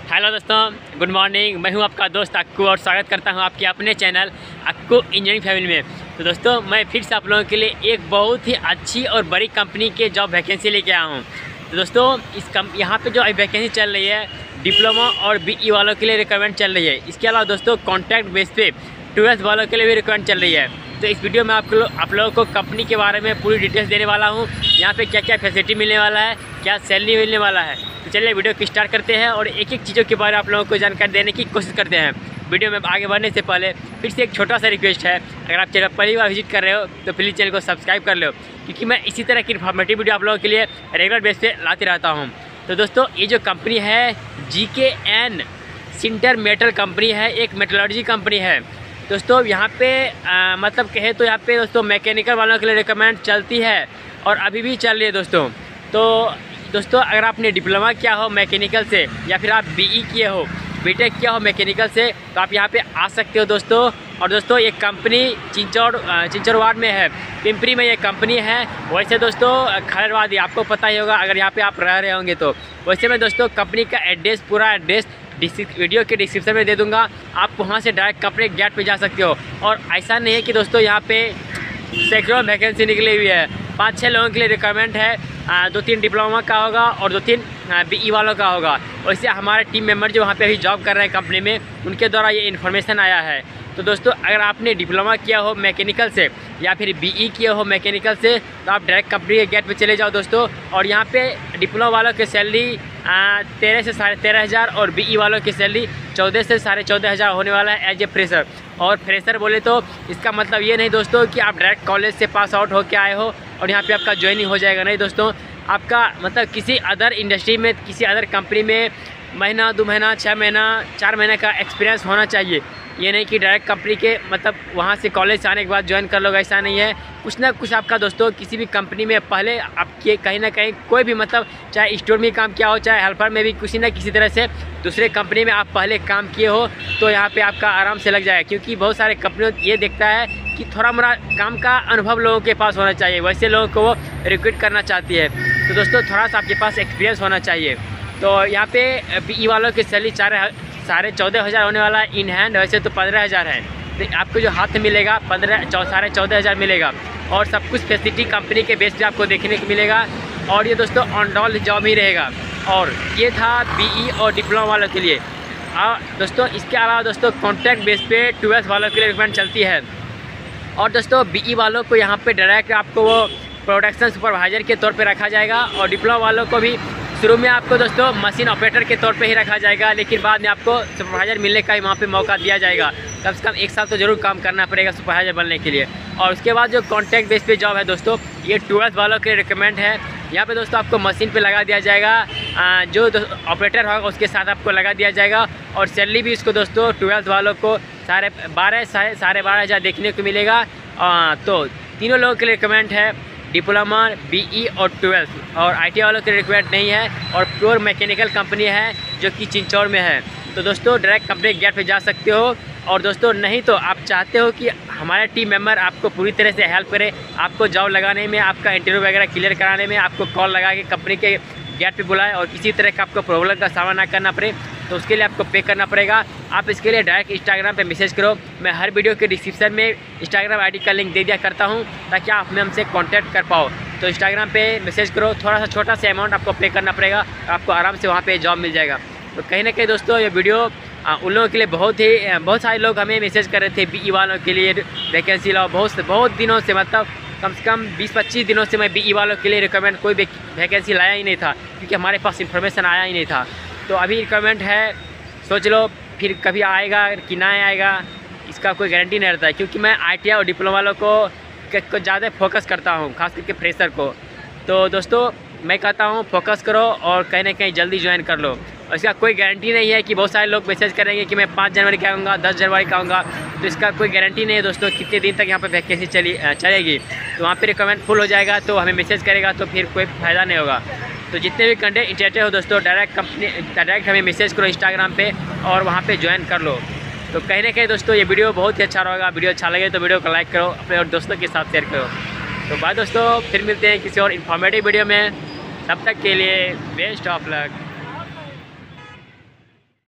Hello दोस्तों, good morning. मैं हूं आपका दोस्त अक्कू और स्वागत करता हूं आपके अपने चैनल अक्कू इंजीनियरिंग फैमिली में। तो दोस्तों, मैं फिर से आप लोगों के लिए एक बहुत ही अच्छी और बड़ी कंपनी के जॉब वैकेंसी लेके आया हूं। तो दोस्तों, यहाँ पे जो वैकेंसी चल रही है डिप्लोमा और बीई वालों के लिए रिक्वायरमेंट चल रही है। इसके अलावा दोस्तों कॉन्ट्रैक्ट बेस पे 12th वालों के लिए भी रिक्वायरमेंट चल रही है। तो इस वीडियो में आप लोगों को कंपनी के बारे में पूरी डिटेल्स देने वाला हूँ। यहाँ पे क्या क्या फैसिलिटी मिलने वाला है, क्या सैलरी मिलने वाला है। तो चलिए वीडियो को स्टार्ट करते हैं और एक एक चीज़ों के बारे में आप लोगों को जानकारी देने की कोशिश करते हैं। वीडियो में आगे बढ़ने से पहले फिर से एक छोटा सा रिक्वेस्ट है, अगर आप चैनल पहली बार विजिट कर रहे हो तो प्लीज़ चैनल को सब्सक्राइब कर लो, क्योंकि मैं इसी तरह की इन्फॉर्मेटिव वीडियो आप लोगों के लिए रेगुलर बेस पे लाते रहता हूँ। तो दोस्तों, ये जो कंपनी है GKN सिंटर मेटल कंपनी है, एक मेटलर्जी कंपनी है। दोस्तों यहाँ पे मतलब कहे तो यहाँ पे दोस्तों मैकेनिकल वालों के लिए रिक्वायरमेंट चलती है और अभी भी चल रही है दोस्तों। तो दोस्तों, अगर आपने डिप्लोमा किया हो मैकेनिकल से या फिर आप बीई किए हो, बीटेक किया हो मैकेनिकल से, तो आप यहाँ पे आ सकते हो दोस्तों। और दोस्तों, ये कंपनी चिंचौड़ वार्ड में है, पिंपरी में ये कंपनी है। वैसे दोस्तों खैरवादी आपको पता ही होगा अगर यहाँ पे आप रह रहे होंगे तो। वैसे मैं दोस्तों कंपनी का एड्रेस, पूरा एड्रेस वीडियो के डिस्क्रिप्शन में दे दूंगा, आप वहाँ से डायरेक्ट कंपनी गेट पे जा सकते हो। और ऐसा नहीं है कि दोस्तों यहाँ पे सैकड़ों वैकेंसी निकली हुई है, 5-6 लोगों के लिए रिक्वायरमेंट है। 2-3 डिप्लोमा का होगा और 2-3 बीई वालों का होगा। वैसे हमारे टीम मेंबर जो वहाँ पे अभी जॉब कर रहे हैं कंपनी में, उनके द्वारा ये इन्फॉर्मेशन आया है। तो दोस्तों, अगर आपने डिप्लोमा किया हो मैकेनिकल से या फिर बीई किया हो मैकेनिकल से, तो आप डायरेक्ट कंपनी के गेट पे चले जाओ दोस्तों। और यहाँ पे डिप्लोमा वालों की सैलरी 13 से 13,500 और बीई वालों की सैलरी 14 से 14,500 होने वाला है एज ए फ्रेशर। और फ्रेशर बोले तो इसका मतलब ये नहीं दोस्तों कि आप डायरेक्ट कॉलेज से पास आउट होकर आए हो और यहाँ पे आपका ज्वाइनिंग हो जाएगा। नहीं दोस्तों, आपका मतलब किसी अदर इंडस्ट्री में, किसी अदर कंपनी में महीना, 2 महीना, 6 महीना, 4 महीने का एक्सपीरियंस होना चाहिए। ये नहीं कि डायरेक्ट कंपनी के मतलब वहाँ से कॉलेज आने के बाद ज्वाइन कर लोगे, ऐसा नहीं है। कुछ ना कुछ आपका दोस्तों किसी भी कंपनी में पहले आपके कहीं ना कहीं कोई भी मतलब चाहे स्टोर में काम किया हो, चाहे हेल्पर में भी किसी ना किसी तरह से दूसरे कंपनी में आप पहले काम किए हो, तो यहाँ पे आपका आराम से लग जाएगा। क्योंकि बहुत सारे कंपनियों ये देखता है कि थोड़ा मोड़ा काम का अनुभव लोगों के पास होना चाहिए, वैसे लोगों को वो रिक्रूट करना चाहती है। तो दोस्तों, थोड़ा सा आपके पास एक्सपीरियंस होना चाहिए। तो यहाँ पे बीई वालों की सैलरी 14,500 होने वाला है इन हैंड, वैसे तो 15,000 है। तो आपको जो हाथ में मिलेगा 14,500 मिलेगा। और सब कुछ फैसिलिटी कंपनी के बेस पे आपको देखने को मिलेगा। और ये दोस्तों ऑन रोल जॉब ही रहेगा। और ये था बीई और डिप्लोमा वालों के लिए। दोस्तों इसके अलावा दोस्तों कॉन्ट्रैक्ट बेस पे 12th वालों के लिए रिक्वायरमेंट चलती है। और दोस्तों बीई वालों को यहाँ पे डायरेक्ट आपको वो प्रोडक्शन सुपरवाइजर के तौर पे रखा जाएगा। और डिप्लोमा वालों को भी शुरू में आपको दोस्तों मशीन ऑपरेटर के तौर पे ही रखा जाएगा, लेकिन बाद में आपको सुपरवाइजर मिलने का ही वहाँ पे मौका दिया जाएगा। कम से कम 1 साल तो ज़रूर काम करना पड़ेगा सुपरवाइजर बनने के लिए। और उसके बाद जो कॉन्ट्रैक्ट बेस पे जॉब है दोस्तों, ये 12th वालों के लिए रिक्वायरमेंट है। यहाँ पे दोस्तों आपको मशीन पे लगा दिया जाएगा, जो ऑपरेटर होगा उसके साथ आपको लगा दिया जाएगा। और सैलरी भी इसको दोस्तों 12th वालों को 12,500 देखने को मिलेगा। तो तीनों लोगों के लिए रिक्वायरमेंट है, डिप्लोमा, बीई और 12th। और आईटी वालों के रिक्वायरमेंट नहीं है। और प्योर मैकेनिकल कंपनी है जो कि चिंचौड़ में है। तो दोस्तों डायरेक्ट कंपनी गेट पे जा सकते हो। और दोस्तों नहीं तो आप चाहते हो कि हमारे टीम मेंबर आपको पूरी तरह से हेल्प करे, आपको जॉब लगाने में, आपका इंटरव्यू वगैरह क्लियर कराने में, आपको कॉल लगा के कंपनी के गेट पे बुलाए और किसी तरह का आपको प्रॉब्लम का सामना ना करना पड़े, तो उसके लिए आपको पे करना पड़ेगा। आप इसके लिए डायरेक्ट इंस्टाग्राम पे मैसेज करो। मैं हर वीडियो के डिस्क्रिप्शन में इंस्टाग्राम आईडी का लिंक दे दिया करता हूँ, ताकि आप हमसे कांटेक्ट कर पाओ। तो इंस्टाग्राम पे मैसेज करो, थोड़ा सा छोटा सा अमाउंट आपको पे करना पड़ेगा, आपको आराम से वहाँ पे जॉब मिल जाएगा। तो कहीं ना कहीं दोस्तों ये वीडियो उन लोगों के लिए बहुत सारे लोग हमें मैसेज कर रहे थे बीई वालों के लिए वैकेंसी लाओ। बहुत दिनों से, मतलब कम से कम 20-25 दिनों से मैं बीई वालों के लिए रिक्वायरमेंट कोई वैकेंसी लाया ही नहीं था, क्योंकि हमारे पास इन्फॉर्मेशन आया ही नहीं था। तो अभी रिक्वायरमेंट है, सोच लो फिर कभी आएगा कि ना आएगा, इसका कोई गारंटी नहीं रहता है। क्योंकि मैं आईटीआई और डिप्लोमा वालों को ज़्यादा फोकस करता हूँ, खास करके फ्रेशर को। तो दोस्तों मैं कहता हूँ फोकस करो और कहीं ना कहीं जल्दी ज्वाइन कर लो। और इसका कोई गारंटी नहीं है कि बहुत सारे लोग मैसेज करेंगे कि मैं 5 जनवरी का आऊँगा, 10 जनवरी का आऊँगा, तो इसका कोई गारंटी नहीं है दोस्तों कितने दिन तक यहाँ पर वैकेंसी चलेगी। तो वहाँ पे रिक्वायरमेंट फुल हो जाएगा तो हमें मैसेज करेगा, तो फिर कोई फ़ायदा नहीं होगा। तो जितने भी कंटेंट इंटरेस्टेड हो दोस्तों, डायरेक्ट हमें मैसेज करो इंस्टाग्राम पे और वहाँ पे ज्वाइन कर लो। तो कहीं ना कहीं दोस्तों ये वीडियो बहुत ही अच्छा रहेगा। वीडियो अच्छा लगे तो वीडियो को लाइक करो, अपने और दोस्तों के साथ शेयर करो। तो बाय दोस्तों, फिर मिलते हैं किसी और इन्फॉर्मेटिव वीडियो में। तब तक के लिए बेस्ट ऑफ लक।